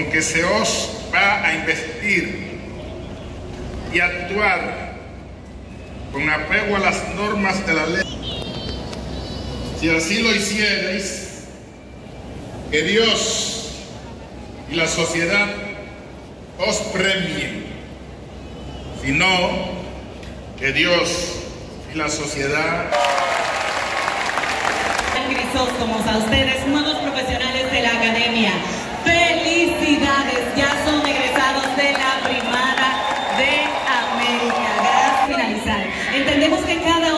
que se os va a investir y actuar con apego a las normas de la ley. Si así lo hicierais, que Dios y la sociedad os premien, si no, que Dios y la sociedad. Crisóstomos, a ustedes, nuevos profesionales de la academia, felicidades, ya son egresados de la Primada de América. Gracias por finalizar. Entendemos que cada